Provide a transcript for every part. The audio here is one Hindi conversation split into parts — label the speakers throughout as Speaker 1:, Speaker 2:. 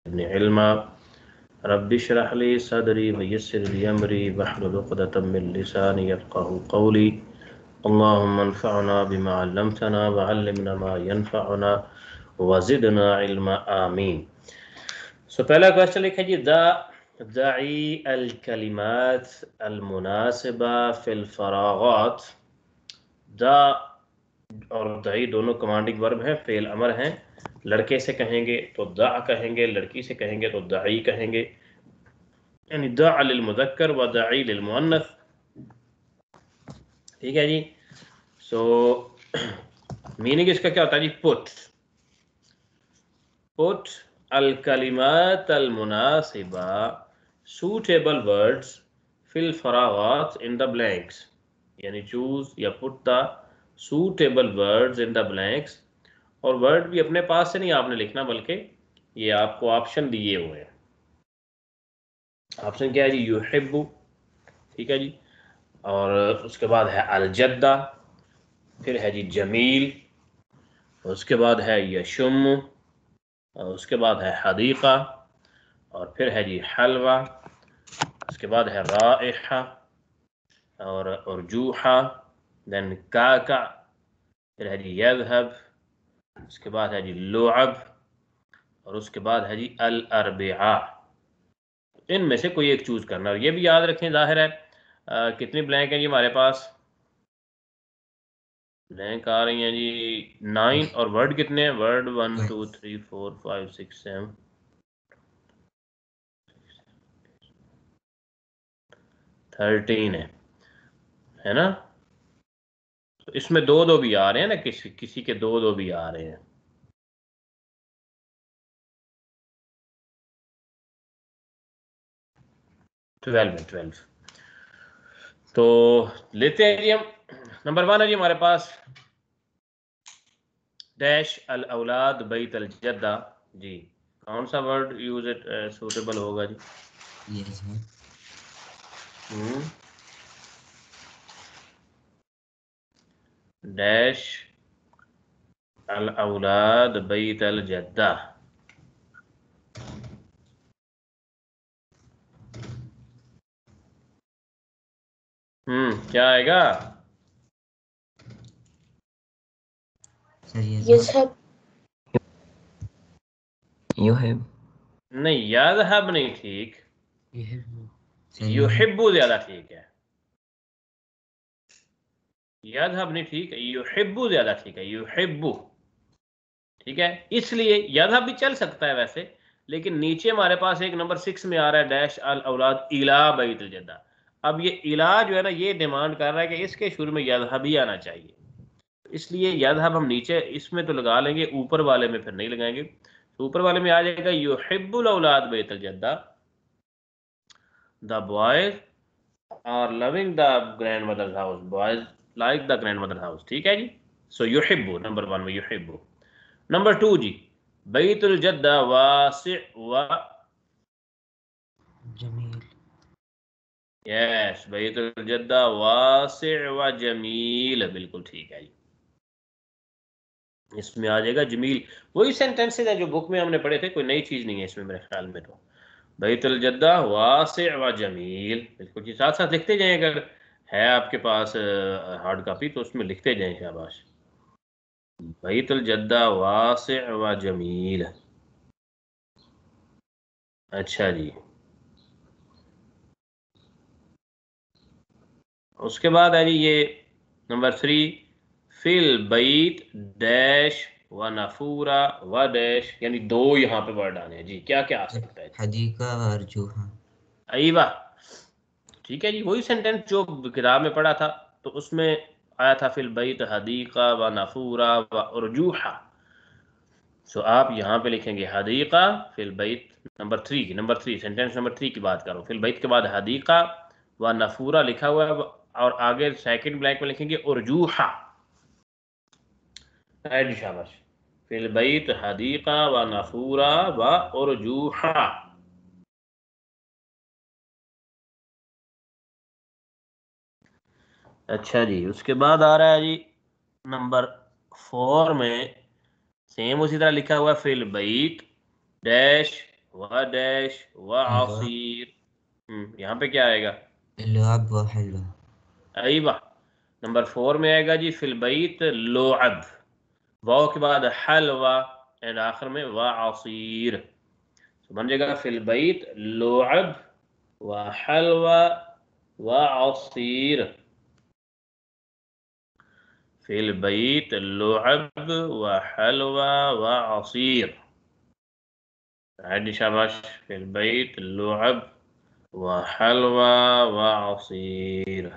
Speaker 1: ज़िदनी इल्मा रब्बि इश्रह ली सदरी व यस्सिर ली अमरी वहलुल उक़दतम मिन लिसानी यफ़क़हू क़ौली अल्लाहुम्मा अन्फ़अना बिमा अल्लमतना व अल्लिमना मा यनफ़अना व ज़िदना इल्मा आमीन। सो पहला क्वेश्चन लिखा जी, दाई अल कलिमात अल मुनासिबा फिल फरागात। दा और दाई दोनों कमांडिंग वर्ब हैं, फेल अमर हैं। लड़के से कहेंगे तो दा कहेंगे, लड़की से कहेंगे तो दाई कहेंगे, यानी दा लिल मुज़क्कर व दाई लिल मुअन्नस। ठीक है जी। सो मीनिंग इसका क्या होता है जी? पुट अल कलिमात अल मुनासिबा सूटेबल वर्ड्स फिल फरागात इन द ब्लैंक्स, यानी चूज या put the suitable words in the blanks. और वर्ड भी अपने पास से नहीं आपने लिखना, बल्कि ये आपको ऑप्शन दिए हुए हैं। ऑप्शन क्या है जी? युहिब्बु, ठीक है जी। और उसके बाद है अलजद्दा, फिर है जी जमील, उसके बाद है यशुम, और उसके बाद है हदीक़ा, और फिर है जी हलवा, उसके बाद है राइहा और उर्जूहा, देन काका, फिर है जी यज़हब, उसके बाद है जी लुअब, और उसके बाद है जी अल अरबिआ। इनमें से कोई एक चूज करना। और ये भी याद रखें, जाहिर है कितनी ब्लैंक है जी हमारे पास? ब्लैंक आ रही हैं जी 9। और वर्ड कितने हैं? वर्ड 1 2 3 4 5 6 7 13 है ना? तो इसमें दो दो भी आ रहे हैं ना, किसी के दो दो भी आ रहे हैं। ट्वेल्व। तो लेते हैं जी हम। नंबर 1 है जी हमारे पास डैश अल औलाद बैत अल जद्दा। जी कौन सा वर्ड यूज सूटेबल होगा जी? डैश अल औलाद बैत अल जद्दा। क्या आएगा? नहीं, यज़हब नहीं ठीक, युहिब्बु ज्यादा ठीक है। यज़हब नहीं ठीक, युहिब्बु ज्यादा ठीक है। युहिब्बु ठीक है, इसलिए यज़हब भी चल सकता है वैसे, लेकिन नीचे हमारे पास एक नंबर 6 में आ रहा है डैश अल औलाद इला बैतुल जद्दा। अब ये इला जो है ना, ये डिमांड कर रहा है कि इसके शुरू में यज़हब ही आना चाहिए, इसलिए यज़हब हम नीचे इसमें तो लगा लेंगे, ऊपर वाले में फिर नहीं लगाएंगे। तो ऊपर वाले में आ जाएगा युहिब्बुल औलाद बैतुल जद्दा, the boys are loving the grand mother's house, boys like the grand mother house. ठीक है जी। सो युहिब्बु नंबर 1 में युहिब्बु। नंबर 2 जी, बैतुल जद्दा वासि व जमील। यस, बैतुल जद्दा वासि व जमील, बिल्कुल ठीक है जी। इसमें आ जाएगा जमील। वही सेंटेंसेज है जो बुक में हमने पढ़े थे, कोई नई चीज नहीं है इसमें मेरे ख्याल में। तो बैतुल जद्दा वासि व जमील, बिल्कुल जी। साथ साथ लिखते जाएं, अगर है आपके पास हार्ड कॉपी तो उसमें लिखते जाएं। शाबाश। बैतुल जद्दा वासि व जमील। अच्छा जी। उसके बाद है जी ये नंबर 3, फिल बैत डैश व नफूरा व डैश, यानी दो यहाँ पे वर्ड आने हैं जी। क्या क्या आ सकता है?
Speaker 2: हदीका और जूहा।
Speaker 1: अईवा, ठीक है जी। वही सेंटेंस जो किताब में पढ़ा था, तो उसमें आया था फिल बैत हदीका व नफूरा व उर्जूहा। सो आप यहाँ पे लिखेंगे हदीका फिल बैत। नंबर 3 सेंटेंस नंबर 3 की बात करो। फिल बैत के बाद हदीका व नफूरा लिखा हुआ है, और आगे सेकंड ब्लैंक में लिखेंगे उर्जूहा। शाबाश। फिल बैत हदीका व नफूरा व उर्जूहा। अच्छा जी। उसके बाद आ रहा है जी नंबर 4 में, सेम उसी तरह लिखा हुआ है, फिल बैत डैश व डैश व आसीर। यहाँ पे क्या आएगा?
Speaker 2: लुअब व हलवा।
Speaker 1: अयबा। नंबर 4 में आएगा जी फिल बैत लुअब, वाव के बाद हलवा एंड आखिर में व आसीर। तो बन जाएगा फिल बैत लुअब व हलवा व आसीर। फिल बैत लुअब व हलवा व आसीर। عادي शाबाश। फिल बैत लुअब व हलवा व आसीर।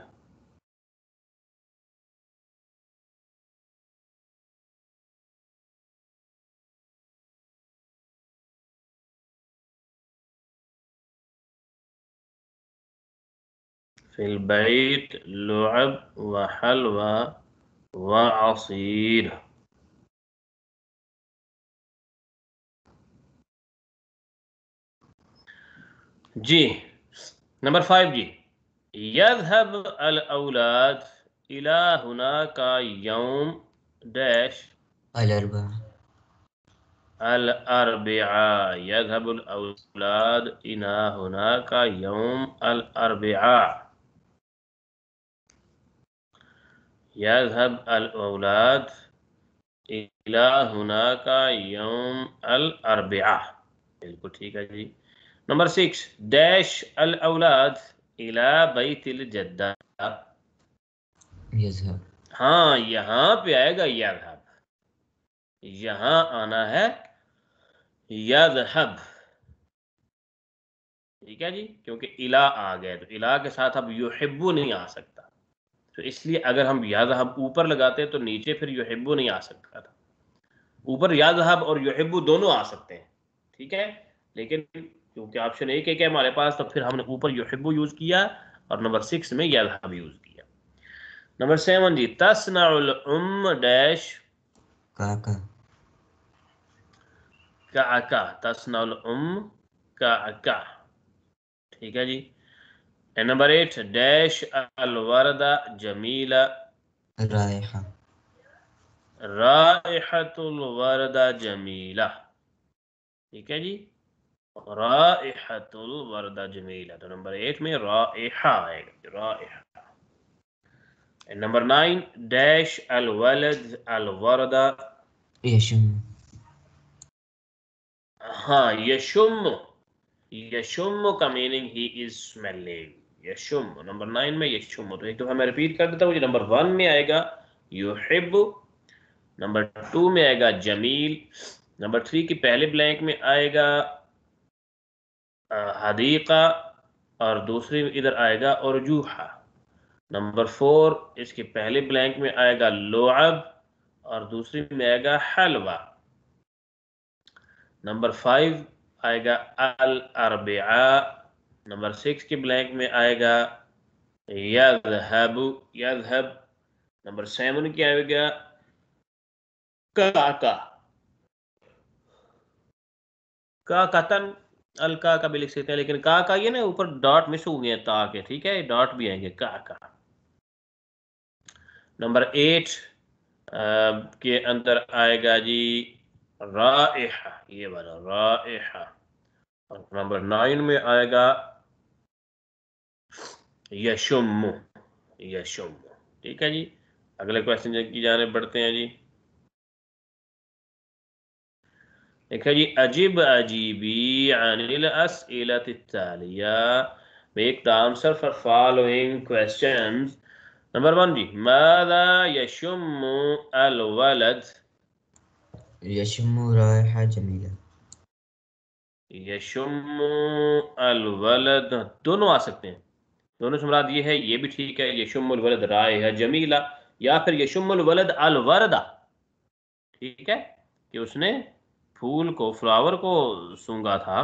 Speaker 1: फिल बैत लुअब व हलवा व आसीर। जी नंबर 5 जी, यज़हब अल औलाद इला हुनाका यौम डैश
Speaker 2: अल अरबा।
Speaker 1: अल अरबिआ। यज़हब अल औलाद इला हुनाका यौम अल अरबिआ। यज़हब अल औलाद इला हुनाका यौम अल अरबिआ। बिल्कुल ठीक है जी। नंबर 6, डैश अल औलाद इला बैतिल जद्दा।
Speaker 2: यज़हब।
Speaker 1: हाँ यहाँ पे आएगा यज़हब, यहाँ आना है यज़हब। ठीक है जी, क्योंकि इला आ गया तो इला के साथ अब युहिब्बु नहीं आ सकता, तो इसलिए अगर हम यज़हब ऊपर लगाते तो नीचे फिर युहिब्बु नहीं आ सकता था। ऊपर यज़हब और युहिब्बु दोनों आ सकते हैं, ठीक है, लेकिन क्योंकि ऑप्शन एक है हमारे पास, तो फिर हमने ऊपर युहिब्बु यूज किया और नंबर 6 में यज़हब यूज किया। नंबर 7 जी, तस्नउल उम्म डैश
Speaker 2: काका।
Speaker 1: काका। तस्नउल उम्म काका। ठीक है जी। नंबर 8, डैश अल वरदा जमीला।
Speaker 2: रायहा।
Speaker 1: राइहतुल वरदा जमीला। ठीक है जी, राइहतुल वरदा जमीला, तो नंबर 8 में राइहा आएगा, राइहा। नंबर 9, डैश अल वलद अल वरदा।
Speaker 2: यशुम।
Speaker 1: हाँ यशुम, यशुम का मीनिंग ही इज स्मेलिंग। यशुम नंबर 9 में यशुम, तो एक दफा मैं रिपीट कर देता हूँ। नंबर 1 में आएगा युहिब्बु, नंबर 2 में आएगा जमील, नंबर 3 की पहले ब्लैंक में आएगा हदीका, और दूसरी इधर आएगा उर्जूहा। नंबर 4 इसके पहले ब्लैंक में आएगा लुअब, और दूसरी में आएगा हलवा। नंबर 5 आएगा अल अरबिआ। नंबर 6 के ब्लैंक में आएगा यज़हबु, यज़हब। नंबर 7 क्या आएगा काका, काकतन। अलका का भी लिख सकते हैं, लेकिन का ये ना ऊपर डॉट मिस हो गए ता के, ठीक है, डॉट भी आएंगे का। नंबर 8 के अंदर आएगा जी राइहा, ये वाला राइहा। और नंबर 9 में आएगा यशुम, यशुम। ठीक है जी, अगले क्वेश्चन की जाने बढ़ते हैं जी। देखिए जी, अजीब अजीबी अनिल अस्इलत तालिया, make the answer for following questions. Number 1 जी, मादा यशुम्मु अल वलद।
Speaker 2: यशुम रायहा जमीला।
Speaker 1: यशुम्मु अल वलद, दोनों आ सकते हैं, दोनों से मुराद ये है, ये भी ठीक है, यशुम्मुल वलद राय है जमीला, या फिर यशुम्मुल वलद अल वरदा, ठीक है, कि उसने फूल को, फ्लावर को सूंघा था।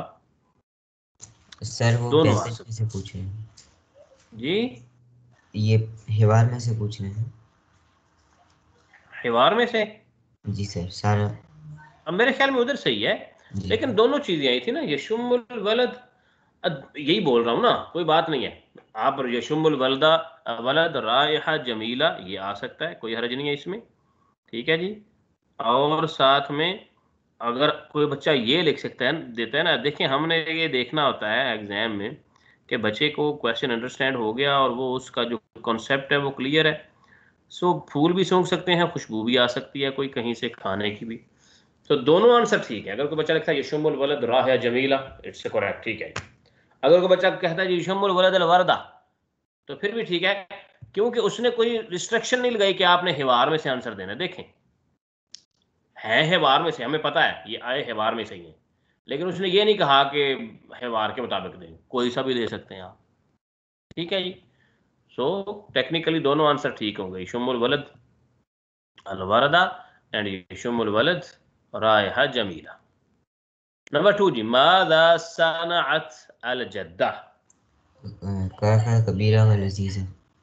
Speaker 2: सर वो
Speaker 1: दोनों आ
Speaker 2: पैसेज में
Speaker 1: सकते
Speaker 2: से पूछ रहे हैं,
Speaker 1: जी।
Speaker 2: ये हिवार में से पूछ रहे हैं।
Speaker 1: हिवार में से?
Speaker 2: जी सर, सारा।
Speaker 1: अब मेरे ख्याल में उधर सही है,
Speaker 2: जी।
Speaker 1: लेकिन दोनों चीजें आई थी ना, यशुमुल वलद। यही बोल रहा हूँ ना, कोई बात नहीं है। आप यशुमुल वलदा वलद रायहा जमीला, ये आ सकता है, कोई हर्ज नहीं है इसमें। ठीक है जी, और साथ में अगर कोई बच्चा ये लिख सकता है, देता है ना, देखिए हमने ये देखना होता है एग्जाम में कि बच्चे को क्वेश्चन अंडरस्टैंड हो गया और वो उसका जो कॉन्सेप्ट है वो क्लियर है। सो फूल भी सूंघ सकते हैं, खुशबू भी आ सकती है कोई कहीं से खाने की भी। तो दोनों आंसर ठीक है। अगर कोई बच्चा लिखता है यशमुल वलद राह जमीला, इट्स करेक्ट, ठीक है। अगर कोई बच्चा कहता है यशमुल वलद अल वर्दा, तो फिर भी ठीक है, क्योंकि उसने कोई रिस्ट्रिक्शन नहीं लगाई कि आपने हिवार में से आंसर देना। देखें है हिवार में से, हमें पता है ये आए हिवार में से ही है, लेकिन उसने ये नहीं कहा कि हिवार के मुताबिक दें, कोई सा भी दे सकते हैं आप। ठीक है जी। सो टेक्निकली दोनों आंसर ठीक होंगे, यशमुल वलद अल वर्दा एंड यशमुल वलद रायहा जमीला। नंबर 2 जी, मादा सनअत अल जद्दा।
Speaker 2: काका कबीरा व लजीजा।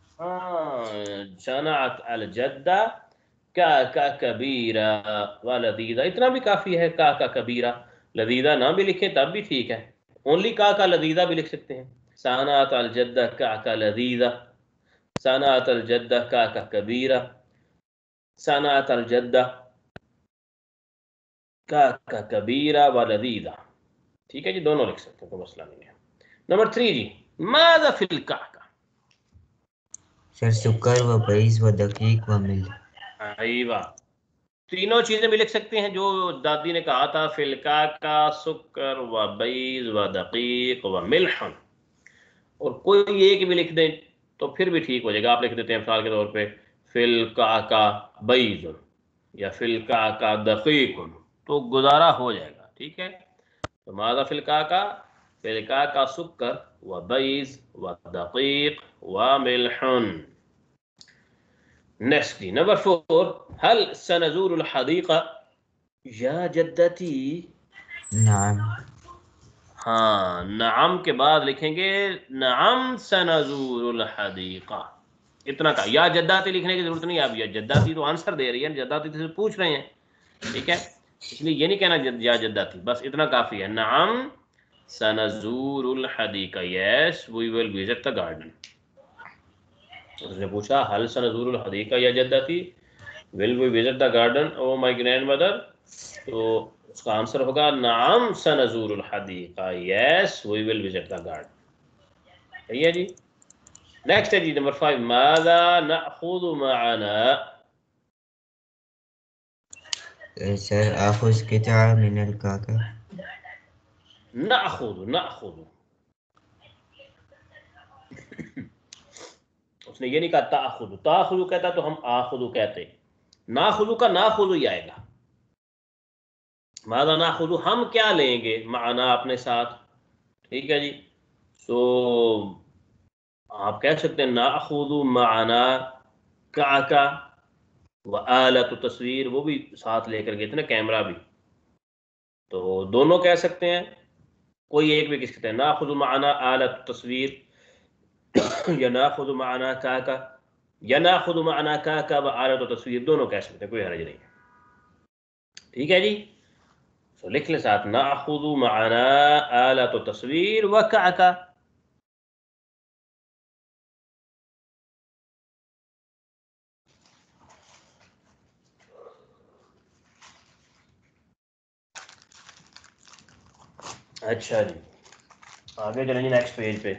Speaker 1: सनअत अल जद्दा का कबीरा व लदीदा, इतना भी काफी है। का कबीरा, लदीदा ना भी लिखे तब भी ठीक है, ओनली का लदीदा भी लिख सकते हैं। सनअत अल जद्दा का लदीदा, सनअत अल जद्दा का कबीरा, सनअत अल जद्दा का कबीरा व लदीदा। ठीक है जी, दोनों लिख सकते हैं, कोई मसला नहीं है। नंबर 3 जी, मादा फिल का।
Speaker 2: सर सुकर व बैस व दकीक व मिल।
Speaker 1: अईवा, तीनों चीजें भी लिख सकते हैं जो दादी ने कहा था, फिलका का सुकर व बैज व दकीक व मिल्हन, और कोई एक भी लिख दें तो फिर भी ठीक हो जाएगा। आप लिख देते हैं मिसाल के तौर पे फिलका का बैज या फिलका का दकीक, तो गुजारा हो जाएगा। ठीक है, तो मादा फिलका का सुकर व बैज व दकीक व मिल्हन। नेक्स्ट जी, नंबर 4, हल सनज़ूरुल हदीक़ा या जद्दती।
Speaker 2: नाम।
Speaker 1: हाँ, नाम के बाद लिखेंगे नाम सनज़ूरुल हदीक़ा, इतना का। या जद्दाती लिखने की जरूरत नहीं है। अब या जद्दाती तो आंसर दे रही है, जद्दाती से पूछ रहे हैं, ठीक है, इसलिए ये नहीं कहना या जद्दाती, बस इतना काफी है। नाम सनज़ूरुल हदीक़ा, yes we will visit the garden. उसने पूछा हल सनज़ूरुल हदीक़ा या जद्दती, will we visit the garden o my grandmother, तो उसका आंसर होगा नाम सनज़ूरुल हदीक़ा, yes we will visit the garden. सही है जी। नेक्स्ट है जी, नंबर 5, माज़ा नअख़ुज़ु मअना।
Speaker 2: सर आखुज़ किता मिनल काका।
Speaker 1: नअख़ुज़ु उसने ये नहीं कहा ताख़ुज़ु, ताख़ुज़ु कहता तो हम आख़ुज़ु कहते, नाख़ुज़ु का नाख़ुज़ु ही आएगा। माज़ा नाख़ुज़ु, हम क्या लेंगे, माना अपने साथ। ठीक है जी। तो आप कह सकते हैं नाख़ुज़ु माना काका व आलत तस्वीर, वो भी साथ लेकर गए थे ना, कैमरा भी, तो दोनों कह सकते हैं, कोई एक भी कह सकते हैं। नाख़ुज़ु माना आलत तस्वीर या नाख़ुज़ु माना काका, या नाख़ुज़ु माना काका व आलत तस्वीर, दोनों कह सकते हैं, कोई हर्ज नहीं है। ठीक है जी। तो लिख ले साथ, नाख़ुज़ु माना आलत तस्वीर व काका। अच्छा जी, आगे चलेंगे नेक्स्ट पेज पे।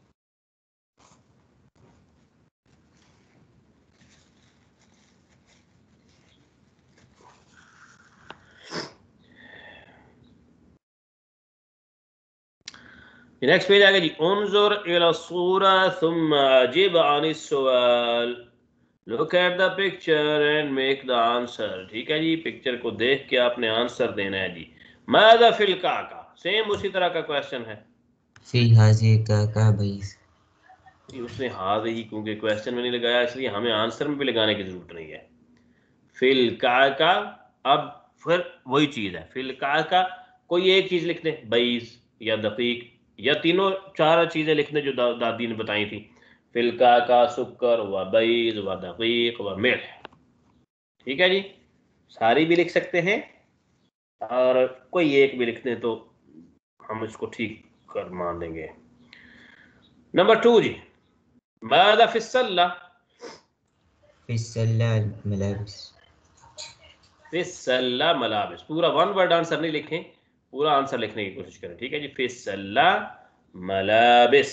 Speaker 1: नेक्स्ट पेज आ गया जी, उन्जुर इला सूरा थुम्मा अजिब अन सवाल, look at the picture and make the answer. ठीक है जी, पिक्चर को देख के आपने आंसर देना है जी। माज़ा फिल काका, सेम उसी तरह का क्वेश्चन है।
Speaker 2: फी हाजी काका बैस।
Speaker 1: उसने हाथ ही क्योंकि क्वेश्चन में नहीं लगाया, इसलिए हमें आंसर में भी लगाने की जरूरत नहीं है। फिल काका, अब फिर वही चीज है, फिल काका कोई एक चीज लिख दें, बैस या दकीक, या तीनों चार चीजें लिख दें जो दादी ने बताई थी, फिल काका सुक्कर व बैस व दकीक व मिल्ह। ठीक है जी, सारी भी लिख सकते हैं और कोई एक भी लिख दें तो हम इसको ठीक कर मान लेंगे। नंबर 2 जी, माज़ा फिस्सल्ला।
Speaker 2: फिस्सल्ला मलाबिस।
Speaker 1: फिसल्ला मलाबिस। पूरा वन वर्ड आंसर नहीं लिखें, पूरा आंसर लिखने की कोशिश करें, ठीक है जी। फिसल्ला मलाबिस,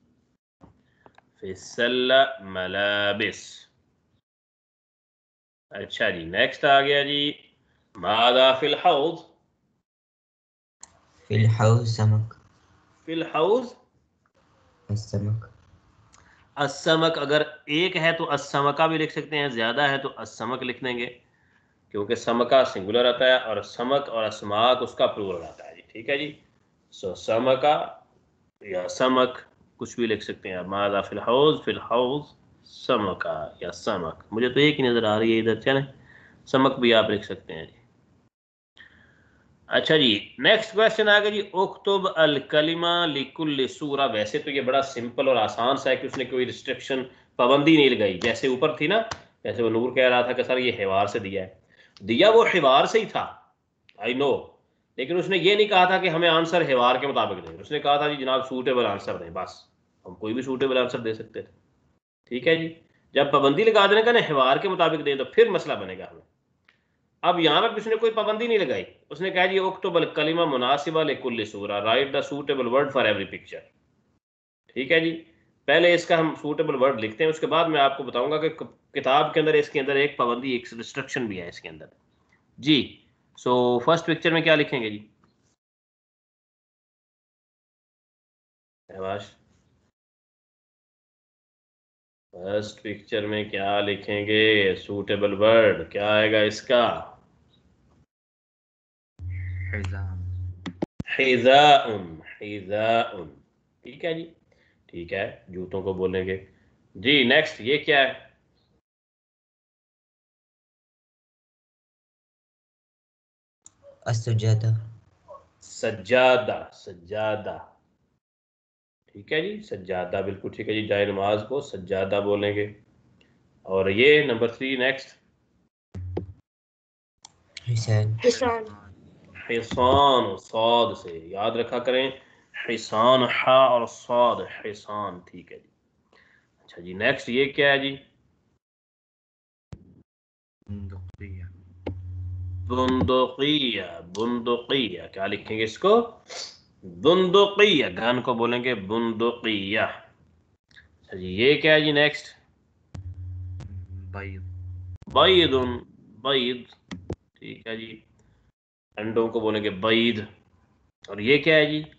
Speaker 1: फिसल्ला मलाबिस। अच्छा जी, नेक्स्ट आ गया जी, मादा फिल हौज।
Speaker 2: फिल हौज समक।
Speaker 1: फिल हौज
Speaker 2: असमक।
Speaker 1: असमक, अगर एक है तो असमका भी लिख सकते हैं, ज्यादा है तो असमक लिख देंगे, क्योंकि समका सिंगुलर आता है और समक और असमाक उसका प्लूरल आता है जी, ठीक है जी। सो समका या समक कुछ भी लिख सकते हैं आप। मादा फिल हाउस समका या समक, मुझे तो एक ही नजर आ रही है इधर, चलें समक भी आप लिख सकते हैं जी। अच्छा जी, नेक्स्ट क्वेश्चन आ गया जी, उक्तुब अल कलिमा लिकुल्लि सूरा। वैसे तो ये बड़ा सिंपल और आसान सा है कि उसने कोई रिस्ट्रिक्शन, पाबंदी नहीं लगाई, जैसे ऊपर थी ना, जैसे वो नूर कह रहा था कि सर ये हिवार से दिया है, दिया वो हिवार से ही था, आई नो, लेकिन उसने ये नहीं कहा था कि हमें आंसर हिवार के मुताबिक दें, उसने कहा था जी जनाब सूटेबल आंसर दें, बस हम कोई भी सूटेबल आंसर दे सकते थे, ठीक है जी। जब पाबंदी लगा देने का ना हिवार के मुताबिक दें तो फिर मसला बनेगा हमें। अब यहाँ पर उसने कोई पाबंदी नहीं लगाई, उसने कहा जी उक्तुबल कलिमा मुनासिबा लिकुल्लि सूरा, write the suitable word for every picture, ठीक है जी। पहले इसका हम सूटेबल वर्ड लिखते हैं, उसके बाद मैं आपको बताऊंगा कि किताब के अंदर इसके अंदर एक पाबंदी, एक रिस्ट्रिक्शन भी है इसके अंदर जी। सो फर्स्ट पिक्चर में क्या लिखेंगे जी आवाज? फर्स्ट पिक्चर में क्या लिखेंगे, सूटेबल वर्ड क्या आएगा इसका?
Speaker 2: हिजाम।
Speaker 1: हिज़ाउन, हिज़ाउन, ठीक है जी, ठीक है, जूतों को बोलेंगे जी। नेक्स्ट ये क्या है?
Speaker 2: असुजादा।
Speaker 1: सज्जादा, सज्जादा, ठीक है जी, सज्जादा बिल्कुल ठीक है जी, जाए नमाज को सज्जादा बोलेंगे। और ये नंबर 3 नेक्स्ट,
Speaker 2: हिसान।
Speaker 1: हिसान, सौद से याद रखा करें, हिसान हा और सौद, हिसान, ठीक है जी। अच्छा जी, नेक्स्ट ये क्या है जी?
Speaker 2: बुंदुकिया।
Speaker 1: बुंदुकिया, बुंदुकिया क्या लिखेंगे इसको? बुंदुकिया, गन को बोलेंगे बुंदुकिया। अच्छा जी, ये क्या है जी नेक्स्ट?
Speaker 2: बैद।
Speaker 1: बैदुन, बैद, ठीक है जी, अंडों को बोलेंगे बैद। और ये क्या है जी?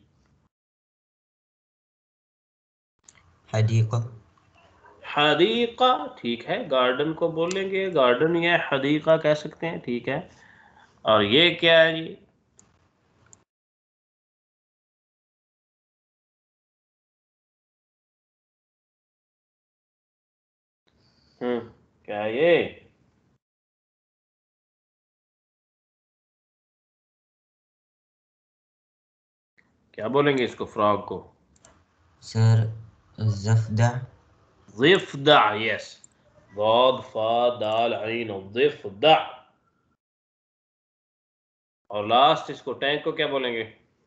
Speaker 2: हदीका।
Speaker 1: हदीका, ठीक है, गार्डन को बोलेंगे गार्डन या हदीका कह सकते हैं, ठीक है। और ये क्या है जी? क्या है ये? क्या बोलेंगे इसको, फ्रॉग को?
Speaker 2: सर जफदा।
Speaker 1: ज़िफ़दा, यस, ضاد फा दाल ऐन, ज़िफ़दा। और लास्ट इसको टैंक को क्या बोलेंगे?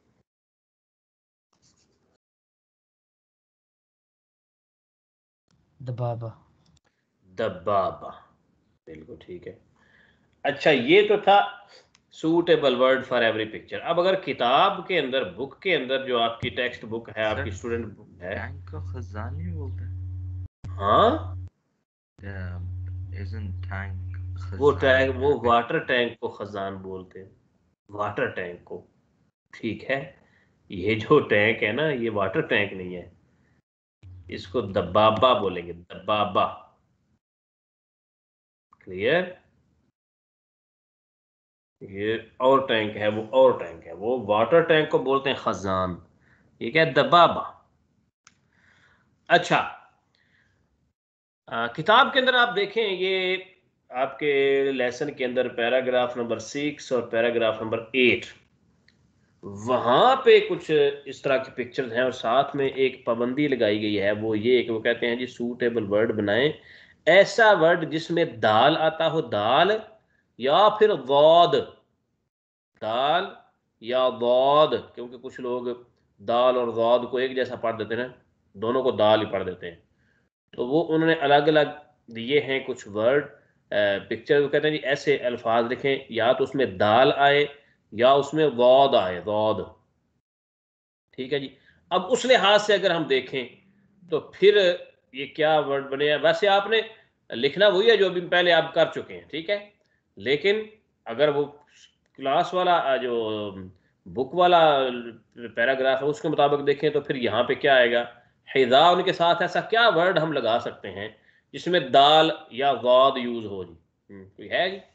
Speaker 2: दबाबा।
Speaker 1: दब्बाबा, बिल्कुल ठीक है। अच्छा, ये तो था suitable word for every picture. अब अगर किताब के अंदर, बुक के अंदर, जो आपकी टेक्स्ट बुक है, आपकी स्टूडेंट बुक है,
Speaker 2: टैंक को खजानी बोलते
Speaker 1: हाँ,
Speaker 2: हैं। इजंट टैंक
Speaker 1: वो
Speaker 2: खजान
Speaker 1: टैंक, वो
Speaker 2: अरबिक।
Speaker 1: वाटर टैंक को खजान बोलते हैं, वाटर टैंक को, ठीक है। ये जो टैंक है ना, ये वाटर टैंक नहीं है, इसको दब्बाबा बोलेंगे, दब्बाबा, क्लियर? ये और टैंक है, वो और टैंक है, वो वाटर टैंक को बोलते हैं खजान, ये क्या है, दब्बाबा। अच्छा, किताब के अंदर आप देखें, ये आपके लेसन के अंदर पैराग्राफ नंबर 6 और पैराग्राफ नंबर 8, वहां पे कुछ इस तरह की पिक्चर्स हैं और साथ में एक पाबंदी लगाई गई है, वो ये कि वो कहते हैं जी सूटेबल वर्ड बनाएं, ऐसा वर्ड जिसमें दाल आता हो, दाल या फिर दौद, दाल या दौद, क्योंकि कुछ लोग दाल और दौद को एक जैसा पढ़ देते हैं ना, दोनों को दाल ही पढ़ देते हैं, तो वो उन्होंने अलग अलग दिए हैं कुछ वर्ड, पिक्चर वो कहते हैं जी ऐसे अल्फाज लिखें, या तो उसमें दाल आए या उसमें गौद आए, गौद। ठीक है जी। अब उस लिहाज से अगर हम देखें तो फिर ये क्या वर्ड बने हैं। वैसे आपने लिखना वही है जो अभी पहले आप कर चुके हैं, ठीक है। लेकिन अगर वो क्लास वाला जो बुक वाला पैराग्राफ है उसके मुताबिक देखें तो फिर यहाँ पे क्या आएगा, हिजा उनके साथ ऐसा क्या वर्ड हम लगा सकते हैं जिसमें दाल या गौद यूज हो जी। कोई है जी?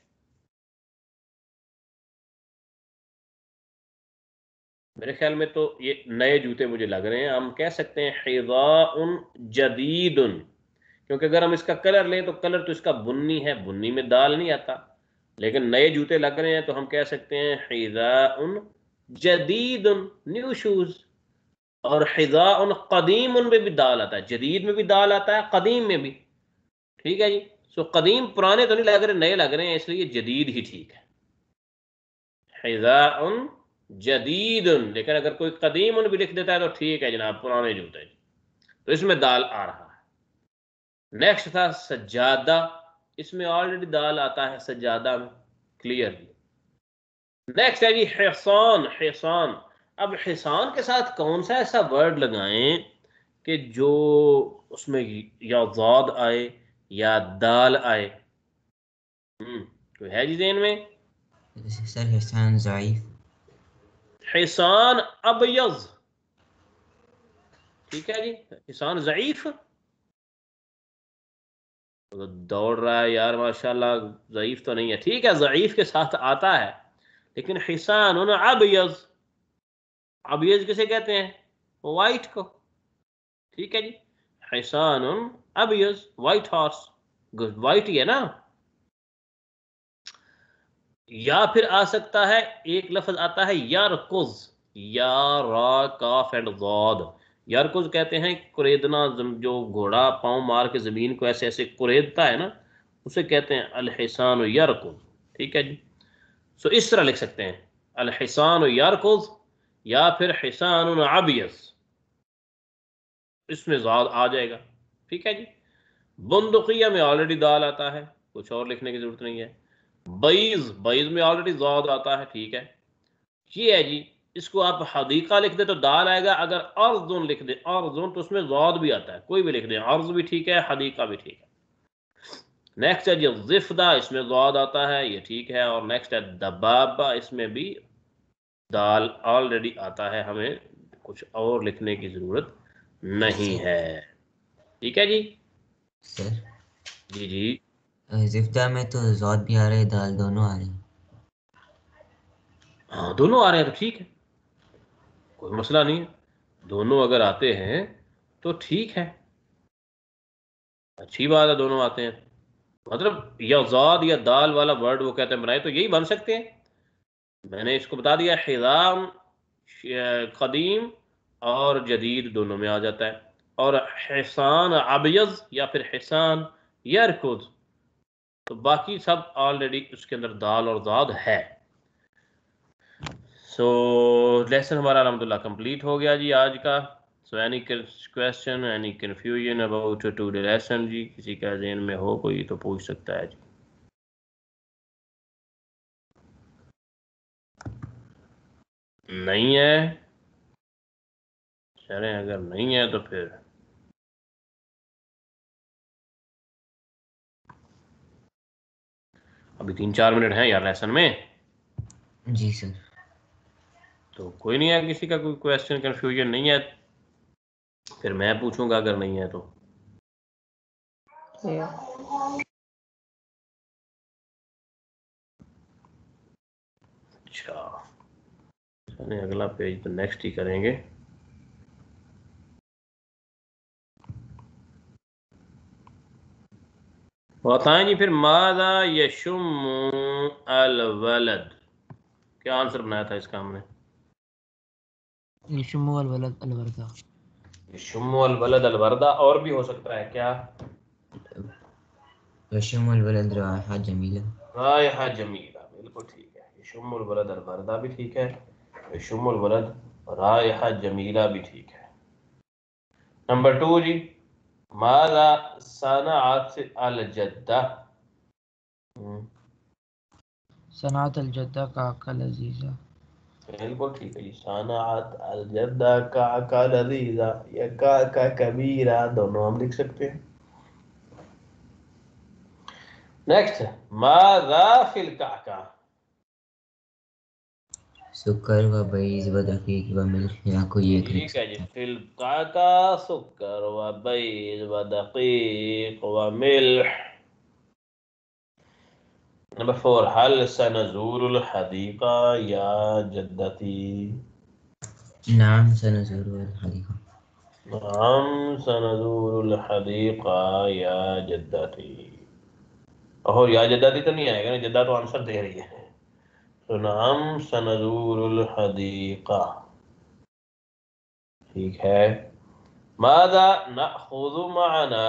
Speaker 1: मेरे ख्याल में तो ये नए जूते मुझे लग रहे हैं। हम कह सकते हैं हिज़ाउन जदीदुन, क्योंकि अगर हम इसका कलर लें तो कलर तो इसका बुन्नी है, बुन्नी में दाल नहीं आता। लेकिन नए जूते लग रहे हैं तो हम कह सकते हैं हिज़ाउन जदीदुन, न्यू शूज। और हिज़ाउन कदीमुन में भी दाल आता है, जदीद में भी दाल आता है, कदीम में भी। ठीक है जी। सो कदीम पुराने तो नहीं लग रहे, नए लग रहे हैं, इसलिए जदीद ही ठीक है। हिज़ाउन जदीदुन, लेकिन अगर कोई कदीमुन भी लिख देता है तो ठीक है जनाब, पुराने जूते। तो इसमें दाल आ रहा है। नेक्स्ट था सज्जादा, इसमें ऑलरेडी दाल आता है सज्जादा में, क्लियरली। नेक्स्ट है जी हिसान, हिसान। अब हिसान के साथ कौन सा ऐसा वर्ड लगाएं कि जो उसमें या ज़ाद आए या दाल आए। कोई है जी ज़हन में?
Speaker 2: सर हिसान ज़ाइफ।
Speaker 1: हिसान अबयज़, ठीक है जी। हिसान ज़ईफ तो दौड़ रहा है यार माशाल्लाह, ज़ईफ तो नहीं है, ठीक है, ज़ईफ के साथ आता है। लेकिन हिसान अबयज़, अबयज़ किसे कहते हैं? वाइट को। ठीक है जी। हिसान अबयज़, वाइट हॉर्स, गुड, वाइट ही है ना। या फिर आ सकता है, एक लफ्ज आता है यारकुज, या रा काफ एंड ज़ाद। यारकुज कहते हैं कुरेदना, जो घोड़ा पांव मार के जमीन को ऐसे ऐसे कुरेदता है ना, उसे कहते हैं अल हिसान यारकुज। ठीक है जी। सो इस तरह लिख सकते हैं अल हिसान यारकुज, या फिर हिसान अबियस, इसमें ज़ाद आ जाएगा। ठीक है जी। बंदुकिया में ऑलरेडी दाल आता है, कुछ और लिखने की जरूरत नहीं है। बैज, बैज में ऑलरेडी ज़ाद आता है, ठीक है। ये है जी। इसको आप हदीका लिख दे तो दाल आएगा, अगर अर्जुन लिख दे, अर्जुन तो उसमें ज़ाद भी आता है, कोई भी लिख दे, अर्ज भी ठीक है, हदीका भी ठीक है। नेक्स्ट है जी जिफ्दा, इसमें ज़ाद आता है, ये ठीक है। और नेक्स्ट है दबाबा, इसमें भी दाल ऑलरेडी आता है, हमें कुछ और लिखने की जरूरत नहीं
Speaker 2: सर,
Speaker 1: है। ठीक है जी।
Speaker 2: सर
Speaker 1: जी जी।
Speaker 2: जिफ्ता में तो ज़ाद भी आ रहे हैं, दाल दोनों आ रहे हैं।
Speaker 1: हाँ दोनों आ रहे हैं तो ठीक है, कोई मसला नहीं है। दोनों अगर आते हैं तो ठीक है, अच्छी बात है, दोनों आते हैं। मतलब या ज़ाद या दाल वाला वर्ड वो कहते हैं बनाए तो यही बन सकते हैं। मैंने इसको बता दिया, हिज़ाम कदीम और जदीद दोनों में आ जाता है। और हिसान अबयज़ या फिर हिसान यरकुद, तो बाकी सब ऑलरेडी उसके अंदर दाल और ज़ाद है। सो लेसन हमारा अलहमदुलिल्लाह कंप्लीट हो गया जी आज का। So any question, any confusion about to the lesson जी, किसी का ज़हन में हो कोई तो पूछ सकता है जी। नहीं है, चलें, अगर नहीं है तो फिर अभी 3-4 मिनट हैं यार लेसन में,
Speaker 2: जी सर।
Speaker 1: तो कोई नहीं है, किसी का कोई क्वेश्चन कन्फ्यूजन नहीं है फिर मैं पूछूंगा, अगर नहीं है तो। अच्छा चलें, अगला पेज तो नेक्स्ट ही करेंगे। बताएं जी फिर, मादा यशुम अल वलद, क्या आंसर बनाया था इसका हमने?
Speaker 3: यशुम्मु अल वलद अल वर्दा।
Speaker 1: यशुम अल वलद अल वर्दा, और भी हो सकता है क्या?
Speaker 2: वशमुल वलद राहा जमीला।
Speaker 1: रायहा जमीला, बिल्कुल ठीक है। यशुम अल वलद अल वर्दा भी ठीक है, यशुम अल वलद रायहा जमीला भी ठीक है। नंबर 2 जी, मादा सनाअत अल जद्दा,
Speaker 3: सनात अलजद्दा का अकल अजीजा।
Speaker 1: बिल्कुल ठीक है जी। सनात अलजद्दा का लजीजा या का कबीरा दोनों हम लिख सकते हैं। नेक्स्ट, माज़ा फिल काका।
Speaker 2: सुकर व बैज व दकीक व मिल्क, या कोई एक लिख
Speaker 1: ठीक है जी।
Speaker 2: सकते हैं।
Speaker 1: फिल काका सुक्कर व बैज व दकीक व मिल्ह। नंबर 4, हल सनज़ूरुल हदीक़ा या जद्दती।
Speaker 2: नाम सनज़ुरुल हदीक़ा।
Speaker 1: हम सनज़ूरुल हदीक़ा या जद्दती। और या जद्दती तो नहीं आएगा ना, जद्दा तो आंसर दे रही है। तो नाम सनज़ूरुल हदीक़ा। ठीक है। माज़ा नअख़ुज़ु मअना।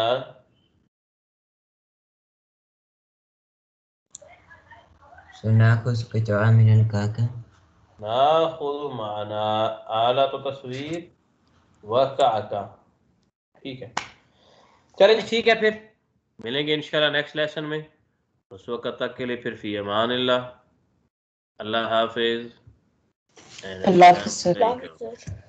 Speaker 2: सुनाकुस क़ित्अ मिनल काका।
Speaker 1: नाख़ुज़ु मअना आला तो तस्वीर व काका। ठीक है। चलिए जी, ठीक है, फिर मिलेंगे इंशाल्लाह नेक्स्ट लेसन में। उस वक्त तक के लिए फिर फी अमानिल्लाह। अल्लाह हाफिज़ एंड
Speaker 3: अल्लाह
Speaker 1: अस्सलाम
Speaker 3: हाफ़िज़ सर।
Speaker 1: वालेकुम।